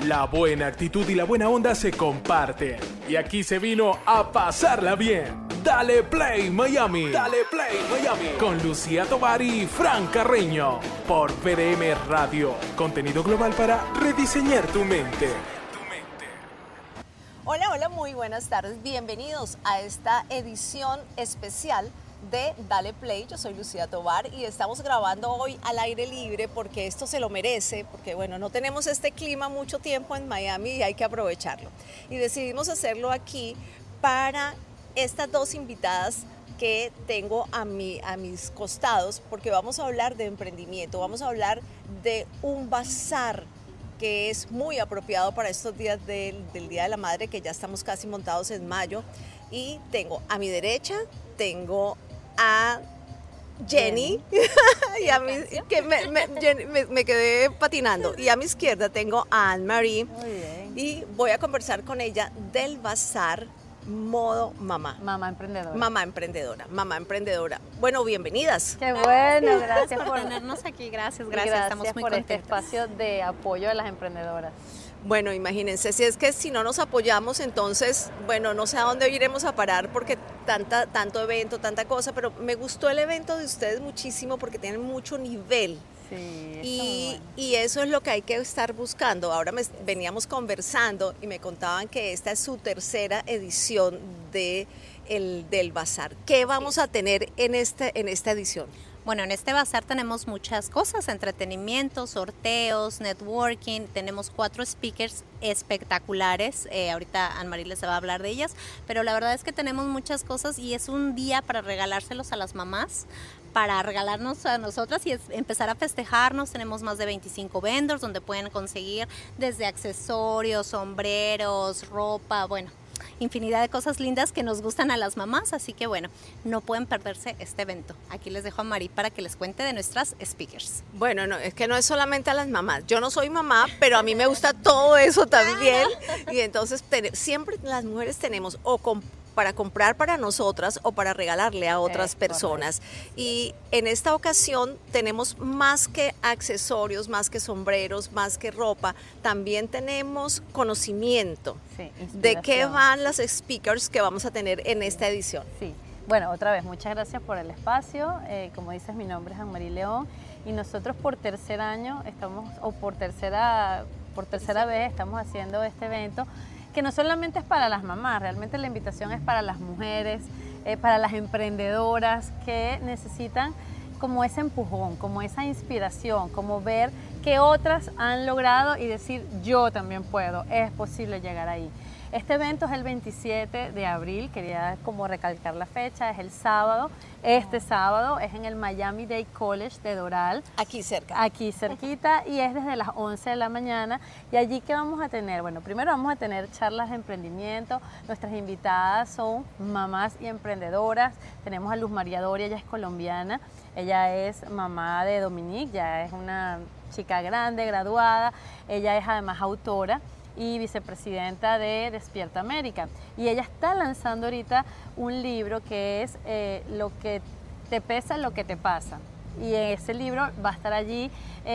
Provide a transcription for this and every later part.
La buena actitud y la buena onda se comparten. Y aquí se vino a pasarla bien. Dale Play Miami. Dale Play Miami. Con Lucía Tovar y Fran Carreño. Por PDM Radio. Contenido global para rediseñar tu mente. Hola, hola, muy buenas tardes. Bienvenidos a esta edición especial de Dale Play. Yo soy Lucía Tovar y estamos grabando hoy al aire libre porque esto se lo merece, porque bueno, no tenemos este clima mucho tiempo en Miami y hay que aprovecharlo. Y decidimos hacerlo aquí para estas dos invitadas que tengo a mis costados, porque vamos a hablar de emprendimiento, vamos a hablar de un bazar que es muy apropiado para estos días del Día de la Madre, que ya estamos casi montados en mayo. Y tengo a mi derecha, tengo a Jenny, y a mí, que me quedé patinando, y a mi izquierda tengo a Anne-Marie, y voy a conversar con ella del bazar modo mamá. Mamá emprendedora. Mamá emprendedora, mamá emprendedora. Bueno, bienvenidas. Qué bueno, gracias por tenernos aquí, gracias, estamos muy por contentas. Este espacio de apoyo a las emprendedoras. Bueno, imagínense, si es que si no nos apoyamos, entonces, bueno, no sé a dónde iremos a parar porque tanto evento, tanta cosa, pero me gustó el evento de ustedes muchísimo porque tienen mucho nivel. Sí, y eso es lo que hay que estar buscando. Ahora veníamos conversando y me contaban que esta es su tercera edición del bazar. ¿Qué vamos a tener en esta edición? Bueno, en este bazar tenemos muchas cosas, entretenimiento, sorteos, networking, tenemos 4 speakers espectaculares, ahorita Anne-Marie les va a hablar de ellas, pero la verdad es que tenemos muchas cosas y es un día para regalárselos a las mamás, para regalarnos a nosotras y empezar a festejarnos. Tenemos más de 25 vendors donde pueden conseguir desde accesorios, sombreros, ropa, bueno, infinidad de cosas lindas que nos gustan a las mamás, así que bueno, no pueden perderse este evento. Aquí les dejo a Mari para que les cuente de nuestras speakers. Bueno, no, es que no es solamente a las mamás. Yo no soy mamá, pero a mí me gusta todo eso también. Y entonces siempre las mujeres tenemos para comprar para nosotras o para regalarle a otras personas. Correcto. Y en esta ocasión tenemos más que accesorios, más que sombreros, más que ropa, también tenemos conocimiento. Sí, de qué van las speakers que vamos a tener en esta edición. Sí, bueno, otra vez, muchas gracias por el espacio. Como dices, mi nombre es Anne-Marie León y nosotros por tercer año por tercera vez estamos haciendo este evento, que no solamente es para las mamás, realmente la invitación es para las mujeres, para las emprendedoras que necesitan como ese empujón, como esa inspiración, como ver que otras han logrado y decir yo también puedo, es posible llegar ahí. Este evento es el 27 de abril, quería como recalcar la fecha, es el sábado, este sábado es en el Miami-Dade College de Doral. Aquí cerca. Aquí cerquita y es desde las 11 de la mañana. Y allí ¿qué vamos a tener? Bueno, primero vamos a tener charlas de emprendimiento, nuestras invitadas son mamás y emprendedoras, tenemos a Luz María Doria, ella es colombiana, ella es mamá de Dominique, ya es una chica grande, graduada, ella es además autora y vicepresidenta de Despierta América. Y ella está lanzando ahorita un libro que es Lo que te pesa, lo que te pasa. Y ese libro va a estar allí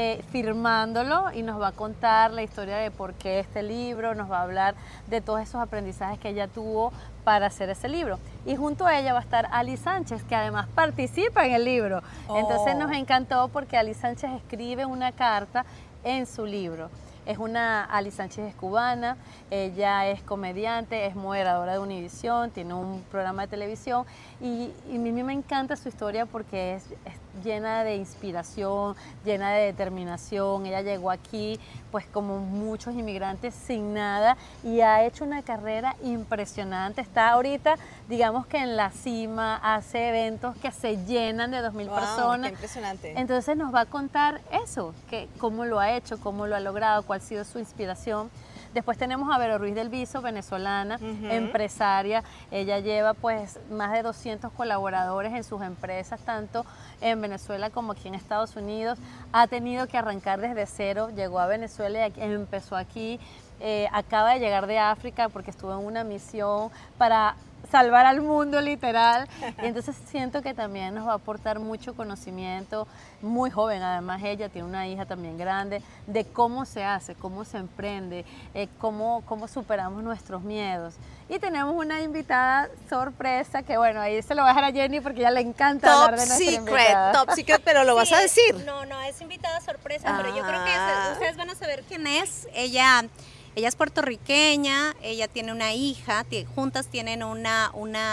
firmándolo y nos va a contar la historia de por qué este libro, nos va a hablar de todos esos aprendizajes que ella tuvo para hacer ese libro. Y junto a ella va a estar Ali Sánchez, que además participa en el libro. Entonces nos encantó porque Ali Sánchez escribe una carta en su libro. Ali Sánchez es cubana, ella es comediante, es moderadora de Univisión, tiene un programa de televisión y a mí me encanta su historia porque es llena de inspiración, llena de determinación. Ella llegó aquí pues como muchos inmigrantes sin nada y ha hecho una carrera impresionante. Está ahorita digamos que en la cima, hace eventos que se llenan de 2,000 personas. Qué impresionante. Entonces nos va a contar eso, cómo lo ha hecho, cómo lo ha logrado, cuál ha sido su inspiración. Después tenemos a Vero Ruiz del Viso, venezolana, empresaria. Ella lleva pues más de 200 colaboradores en sus empresas, tanto en Venezuela como aquí en Estados Unidos. Ha tenido que arrancar desde cero, llegó a Venezuela y empezó aquí. Acaba de llegar de África porque estuvo en una misión para salvar al mundo literal. Y entonces siento que también nos va a aportar mucho conocimiento, muy joven además ella, tiene una hija también grande, de cómo se hace, cómo se emprende, cómo superamos nuestros miedos. Y tenemos una invitada sorpresa que bueno, ahí se lo voy a dejar a Jenny porque ya le encanta hablar de nuestra invitada. Top secret, pero lo vas a decir. No, es invitada sorpresa, pero yo creo que ustedes van a saber quién es. Ella es puertorriqueña, ella tiene una hija, juntas tienen una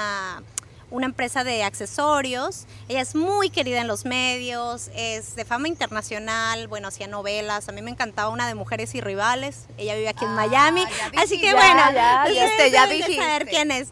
empresa de accesorios. Ella es muy querida en los medios, es de fama internacional, bueno, hacía novelas. A mí me encantaba una de Mujeres y Rivales. Ella vive aquí en Miami, así que ya dijiste saber quién es.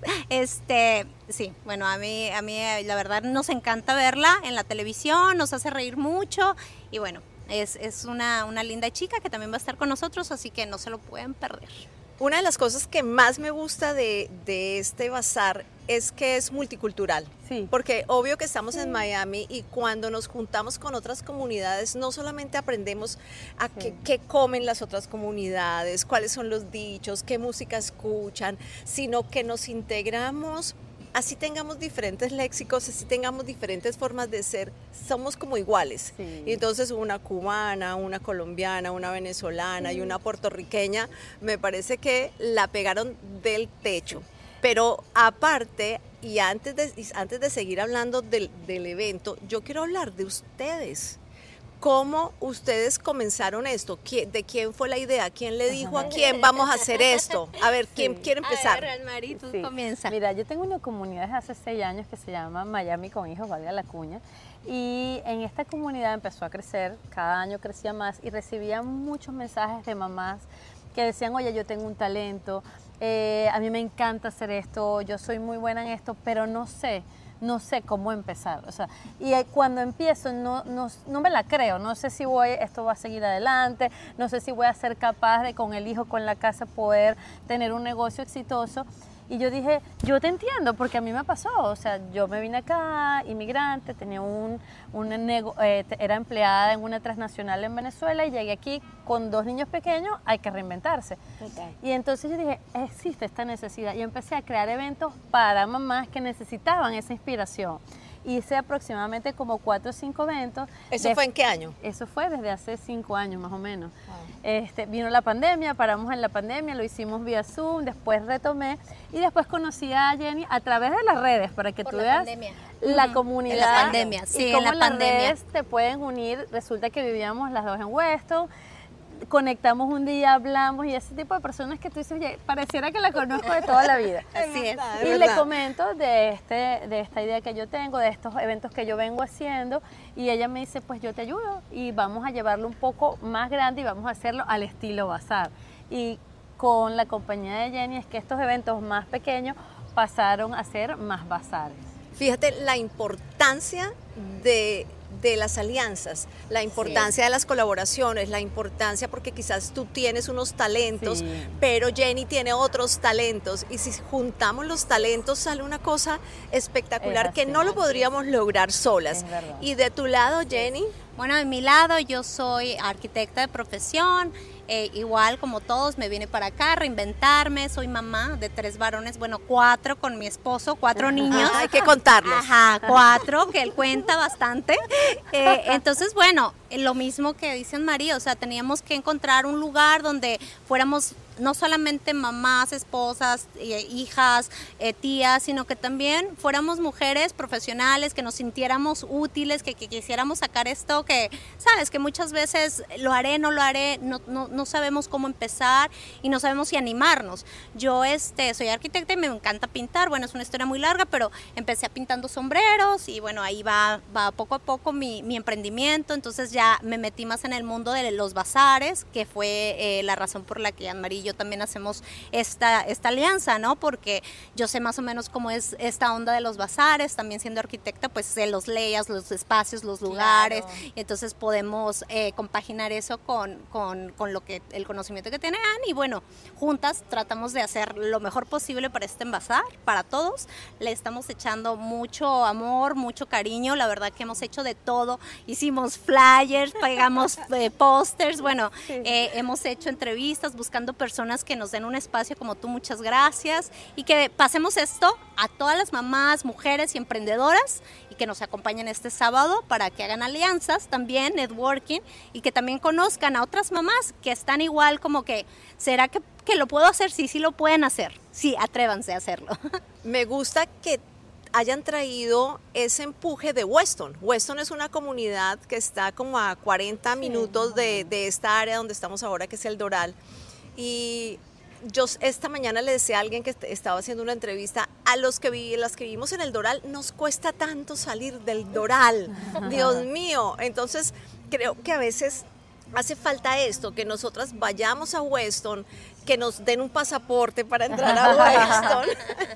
Sí, bueno, a mí la verdad nos encanta verla en la televisión, nos hace reír mucho y bueno, es una linda chica que también va a estar con nosotros, así que no se lo pueden perder. Una de las cosas que más me gusta de este bazar es que es multicultural. Sí. Porque obvio que estamos en Miami y cuando nos juntamos con otras comunidades no solamente aprendemos a qué comen las otras comunidades, cuáles son los dichos, qué música escuchan, sino que nos integramos. Así tengamos diferentes léxicos, así tengamos diferentes formas de ser, somos como iguales. Sí. Y entonces una cubana, una colombiana, una venezolana y una puertorriqueña, me parece que la pegaron del techo. Pero aparte, y antes de seguir hablando del evento, yo quiero hablar de ustedes. ¿Cómo ustedes comenzaron esto? ¿De quién fue la idea? ¿Quién le dijo a quién vamos a hacer esto? A ver, ¿quién quiere empezar? A ver, Mari, tú Sí. comienza. Mira, yo tengo una comunidad desde hace 6 años que se llama Miami con Hijos, valga la cuña. Y en esta comunidad empezó a crecer, cada año crecía más y recibía muchos mensajes de mamás que decían, oye, yo tengo un talento, a mí me encanta hacer esto, yo soy muy buena en esto, pero no sé cómo empezar. O sea, y cuando empiezo no me la creo, no sé si esto va a seguir adelante, no sé si voy a ser capaz de con el hijo, con la casa, poder tener un negocio exitoso. Y yo dije, yo te entiendo, porque a mí me pasó, o sea, yo me vine acá, inmigrante, tenía era empleada en una transnacional en Venezuela y llegué aquí con 2 niños pequeños, hay que reinventarse. Okay. Y entonces yo dije, existe esta necesidad y empecé a crear eventos para mamás que necesitaban esa inspiración. Hice aproximadamente como 4 o 5 eventos. ¿Eso fue en qué año? Eso fue desde hace 5 años más o menos. Vino la pandemia, paramos en la pandemia, lo hicimos vía Zoom, después retomé y después conocí a Jenny a través de las redes para que tú veas la comunidad. En la pandemia, sí, y cómo en la pandemia. Las redes te pueden unir. Resulta que vivíamos las dos en Weston. Conectamos un día, hablamos y ese tipo de personas que tú dices, oye, pareciera que la conozco de toda la vida. Así es. Y le comento de esta idea que yo tengo, de estos eventos que yo vengo haciendo y ella me dice, pues yo te ayudo y vamos a llevarlo un poco más grande y vamos a hacerlo al estilo bazar. Y con la compañía de Jenny es que estos eventos más pequeños pasaron a ser más bazares. Fíjate la importancia de las alianzas, la importancia de las colaboraciones, la importancia porque quizás tú tienes unos talentos, pero Jenny tiene otros talentos y si juntamos los talentos sale una cosa espectacular que no lo podríamos lograr solas. Y de tu lado, Jenny. Bueno, de mi lado yo soy arquitecta de profesión, igual como todos me vine para acá a reinventarme, soy mamá de 3 varones, bueno 4 con mi esposo, 4 niños. Hay que contarlos. Ajá, 4, que él cuenta bastante. Entonces, bueno, lo mismo que dicen María, o sea, teníamos que encontrar un lugar donde fuéramos no solamente mamás, esposas, hijas, tías, sino que también fuéramos mujeres profesionales, que nos sintiéramos útiles, que quisiéramos sacar esto, que sabes que muchas veces lo haré, no lo haré, no sabemos cómo empezar y no sabemos si animarnos. Yo soy arquitecta y me encanta pintar, bueno, es una historia muy larga, pero empecé pintando sombreros y bueno, ahí va poco a poco mi emprendimiento, entonces ya me metí más en el mundo de los bazares, que fue la razón por la que Anne-Marie y yo también hacemos esta alianza, ¿no? Porque yo sé más o menos cómo es esta onda de los bazares, también siendo arquitecta, pues sé los layouts, los espacios, los lugares, y entonces podemos compaginar eso con lo que el conocimiento que tiene Anne, y bueno, juntas tratamos de hacer lo mejor posible para este bazar, para todos. Le estamos echando mucho amor, mucho cariño, la verdad que hemos hecho de todo, hicimos flyers, flyers, pegamos pósters, bueno, hemos hecho entrevistas buscando personas que nos den un espacio como tú, muchas gracias, y que pasemos esto a todas las mamás, mujeres y emprendedoras y que nos acompañen este sábado para que hagan alianzas también, networking, y que también conozcan a otras mamás que están igual como que, ¿será que lo puedo hacer? Sí, sí lo pueden hacer, sí, atrévanse a hacerlo. Me gusta que hayan traído ese empuje de Weston. Weston es una comunidad que está como a 40 minutos de esta área donde estamos ahora, que es el Doral. Y yo esta mañana le decía a alguien que estaba haciendo una entrevista, a las que vivimos en el Doral, nos cuesta tanto salir del Doral. Dios mío. Entonces, creo que a veces hace falta esto, que nosotras vayamos a Weston, que nos den un pasaporte para entrar a Weston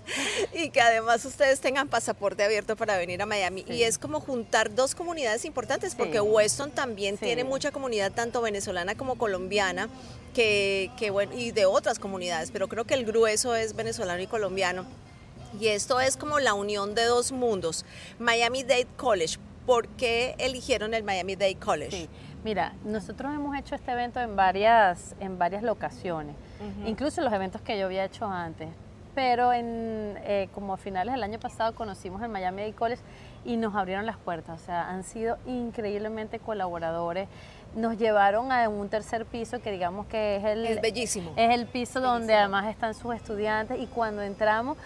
y que además ustedes tengan pasaporte abierto para venir a Miami. Sí. Y es como juntar dos comunidades importantes, porque Weston también tiene mucha comunidad, tanto venezolana como colombiana, que bueno, y de otras comunidades, pero creo que el grueso es venezolano y colombiano. Y esto es como la unión de dos mundos. Miami-Dade College, ¿por qué eligieron el Miami-Dade College? Sí. Mira, nosotros hemos hecho este evento en varias locaciones, incluso los eventos que yo había hecho antes, pero como a finales del año pasado conocimos el Miami-Dade College y nos abrieron las puertas, o sea, han sido increíblemente colaboradores. Nos llevaron a un tercer piso que digamos que es bellísimo. Es el piso donde además están sus estudiantes, y cuando entramos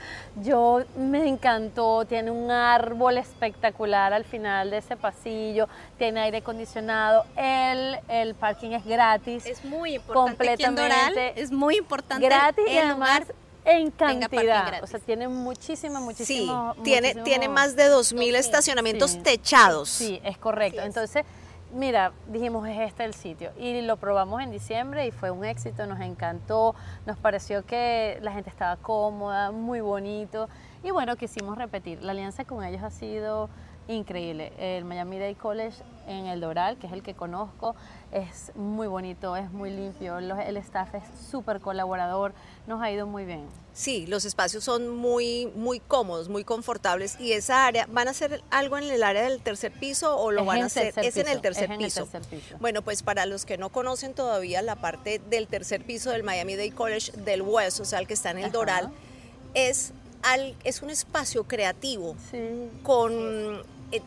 me encantó, tiene un árbol espectacular al final de ese pasillo, tiene aire acondicionado, el parking es gratis. Es muy importante completamente aquí en Doral, es muy importante gratis y además en cantidad, o sea, tiene muchísimo. Sí, tiene más de 2.000 estacionamientos techados. Sí, es correcto. Sí, entonces, mira, dijimos, es este el sitio, y lo probamos en diciembre y fue un éxito, nos encantó, nos pareció que la gente estaba cómoda, muy bonito, y bueno, quisimos repetir. La alianza con ellos ha sido increíble. El Miami-Dade College en el Doral, que es el que conozco, es muy bonito, es muy limpio, el staff es súper colaborador, nos ha ido muy bien. Sí, los espacios son muy cómodos, muy confortables. ¿Y esa área, van a hacer algo en el área del tercer piso o lo van a hacer? Es en el tercer piso. Bueno, pues para los que no conocen todavía la parte del tercer piso del Miami-Dade College del West, o sea, el que está en el Doral, es un espacio creativo con...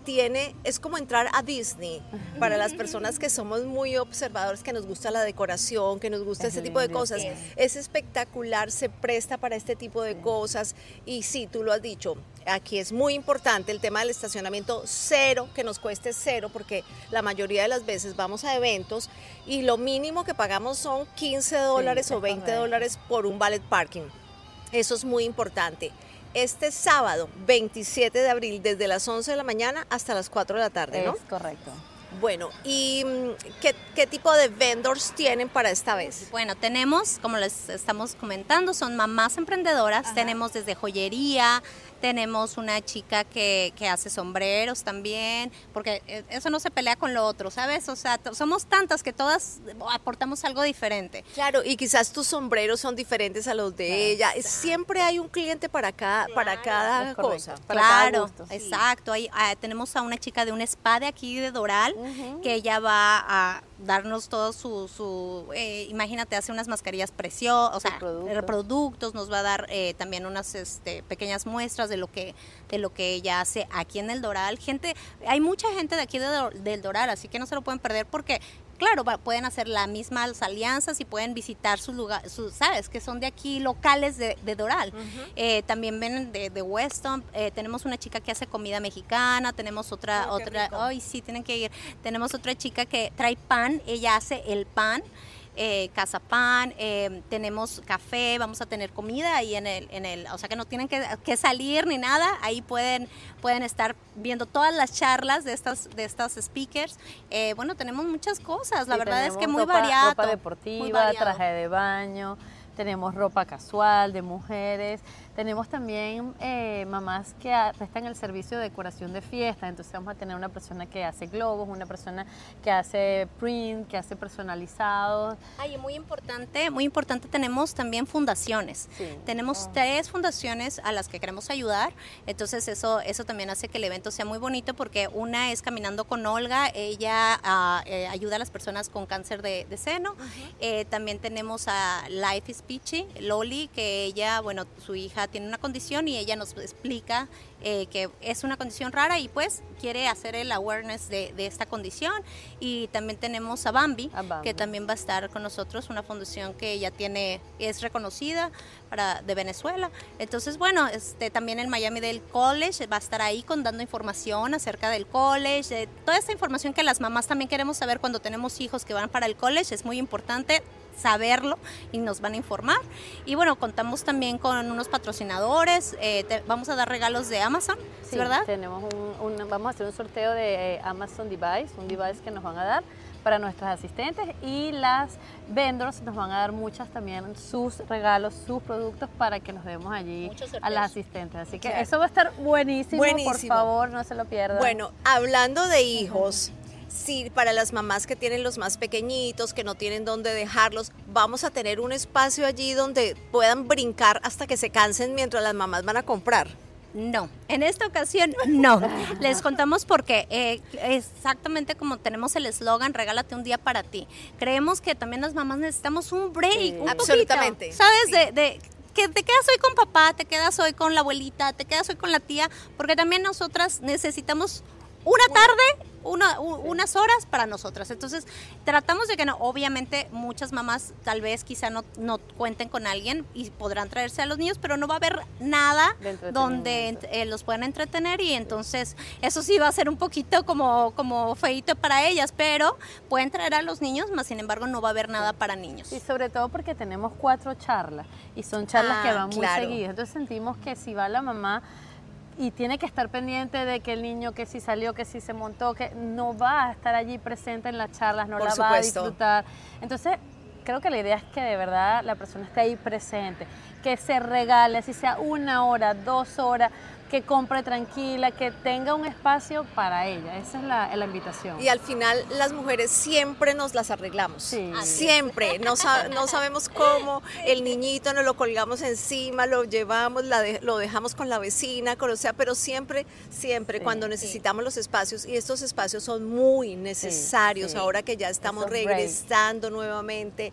es como entrar a Disney para las personas que somos muy observadores, que nos gusta la decoración, que nos gusta ese tipo de cosas. Es espectacular, se presta para este tipo de cosas. Y sí, tú lo has dicho, aquí es muy importante el tema del estacionamiento cero, que nos cueste cero, porque la mayoría de las veces vamos a eventos y lo mínimo que pagamos son $15 o $20 por un valet parking. Eso es muy importante. Este sábado, 27 de abril, desde las 11 de la mañana hasta las 4 de la tarde, ¿no? Es correcto. Bueno, ¿y qué tipo de vendors tienen para esta vez? Bueno, tenemos, como les estamos comentando, son mamás emprendedoras, tenemos desde joyería, tenemos una chica que hace sombreros también, porque eso no se pelea con lo otro, ¿sabes? O sea, somos tantas que todas aportamos algo diferente. Claro, y quizás tus sombreros son diferentes a los de ella. Siempre hay un cliente para cada cosa. Para cada gusto. Exacto. Tenemos a una chica de un spa de aquí de Doral, que ella va a darnos todo imagínate, hace unas mascarillas preciosas, o sea, productos, nos va a dar también unas pequeñas muestras de lo que ella hace aquí en el Doral. Hay mucha gente de aquí del Doral, así que no se lo pueden perder, porque claro, pueden hacer las mismas alianzas y pueden visitar sus lugares, sabes, que son de aquí, locales de Doral. También vienen de Weston. Tenemos una chica que hace comida mexicana, tenemos otra, ay sí, tienen que ir. Tenemos otra chica que trae pan, ella hace el pan. Casa Pan, tenemos café, vamos a tener comida ahí en el, o sea que no tienen que salir ni nada, ahí pueden estar viendo todas las charlas de estas speakers. Bueno, tenemos muchas cosas, la verdad es que muy variado. Ropa deportiva, traje de baño, tenemos ropa casual de mujeres, Tenemos también mamás que prestan el servicio de decoración de fiestas, entonces vamos a tener una persona que hace globos, una persona que hace print, que hace personalizados. Ay, muy importante, tenemos también fundaciones. Sí. Tenemos 3 fundaciones a las que queremos ayudar, entonces eso también hace que el evento sea muy bonito, porque una es Caminando con Olga, ella ayuda a las personas con cáncer de seno. También tenemos a Life is Peachy, Loli, que ella, bueno, su hija tiene una condición y ella nos explica que es una condición rara y pues quiere hacer el awareness de esta condición. Y también tenemos a Bambi, que también va a estar con nosotros, una fundación que ya es reconocida de Venezuela. Entonces, bueno, también el Miami Dade College va a estar ahí dando información acerca del college, toda esta información que las mamás también queremos saber cuando tenemos hijos que van para el college, es muy importante saberlo y nos van a informar. Y bueno, contamos también con unos patrocinadores, vamos a dar regalos de Amazon, sí, ¿verdad? Tenemos vamos a hacer un sorteo de Amazon Device, un device que nos van a dar para nuestras asistentes, y las vendors nos van a dar muchas también sus regalos, sus productos para que nos demos allí a las asistentes. Así que eso va a estar buenísimo, por favor, no se lo pierdan. Bueno, hablando de hijos, sí, para las mamás que tienen los más pequeñitos, que no tienen dónde dejarlos, vamos a tener un espacio allí donde puedan brincar hasta que se cansen mientras las mamás van a comprar. No, en esta ocasión no. Les contamos porque exactamente como tenemos el eslogan, regálate un día para ti. Creemos que también las mamás necesitamos un break, un absolutamente. poquito, ¿sabes? Que te quedas hoy con papá, te quedas hoy con la abuelita, te quedas hoy con la tía, porque también nosotras necesitamos una tarde, unas horas para nosotras. Entonces tratamos de que no, obviamente muchas mamás tal vez quizá no cuenten con alguien y podrán traerse a los niños, pero no va a haber nada donde los puedan entretener, y entonces eso sí va a ser un poquito como feíto para ellas, pero pueden traer a los niños, más sin embargo no va a haber nada para niños. Y sobre todo porque tenemos 4 charlas y son charlas que van muy seguidas, entonces sentimos que si va la mamá y tiene que estar pendiente de que el niño, que si salió, que si se montó, que no va a estar allí presente en las charlas, no la va a disfrutar. Entonces, creo que la idea es que de verdad la persona esté ahí presente, que se regale, si sea 1 hora, 2 horas, que compre tranquila, que tenga un espacio para ella. Esa es la invitación. Y al final las mujeres siempre nos las arreglamos. Sí. Siempre. No sabemos cómo. El niñito nos lo colgamos encima, lo llevamos, lo dejamos con la vecina, pero siempre, cuando necesitamos los espacios, y estos espacios son muy necesarios ahora que ya estamos regresando nuevamente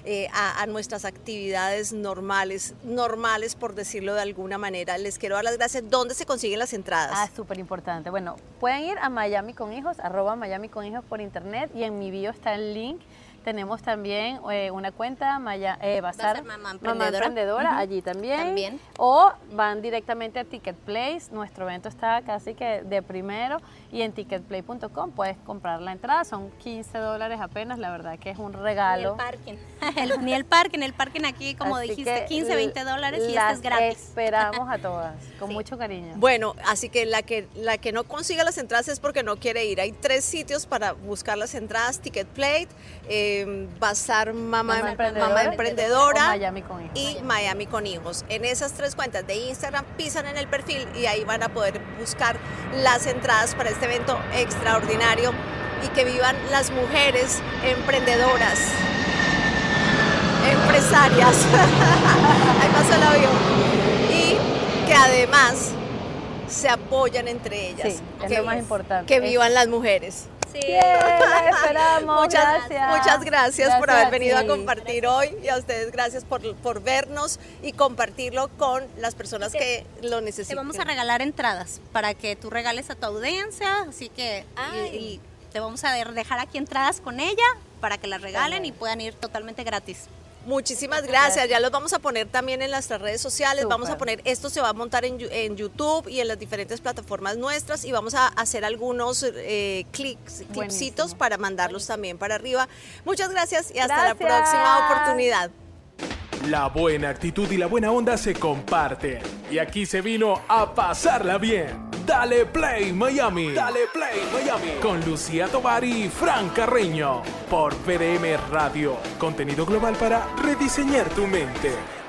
a nuestras actividades normales por decirlo de alguna manera. Les quiero dar las gracias. ¿Dónde se consiguen las entradas? Súper importante. Bueno, pueden ir a Miami con Hijos, @Miami con Hijos por internet, y en mi bio está el link. Tenemos también una cuenta, Bazar Mamá Emprendedora, allí también. O van directamente a Ticketplace. Nuestro evento está casi que de primero, y en ticketplay.com puedes comprar la entrada. Son $15 apenas, la verdad que es un regalo. Ni el parking aquí, como así dijiste, $15, $20, y este es gratis. Esperamos a todas, con mucho cariño. Bueno, así que la que no consiga las entradas es porque no quiere ir. Hay 3 sitios para buscar las entradas: Ticketplay, Bazar Mamá Emprendedora y Miami con Hijos. En esas 3 cuentas de Instagram pisan en el perfil y ahí van a poder buscar las entradas para este evento extraordinario, y que vivan las mujeres emprendedoras, empresarias. Ahí pasó el avión. Y que además se apoyan entre ellas. Sí, es lo más importante. Que vivan las mujeres. Sí, la esperamos. Muchas gracias por haber venido a compartir hoy, y a ustedes gracias por vernos y compartirlo con las personas que lo necesitan. Te vamos a regalar entradas para que tú regales a tu audiencia, así que y te vamos a dejar aquí entradas con ella para que las regalen y puedan ir totalmente gratis. Muchísimas gracias, ya los vamos a poner también en nuestras redes sociales. Vamos a poner, esto se va a montar en YouTube y en las diferentes plataformas nuestras, y vamos a hacer algunos clipsitos para mandarlos también para arriba. Muchas gracias y hasta la próxima oportunidad. La buena actitud y la buena onda se comparten, y aquí se vino a pasarla bien. Dale Play Miami. Dale Play Miami. Con Lucía Tovar y Fran Carreño. Por VDM Radio. Contenido global para rediseñar tu mente.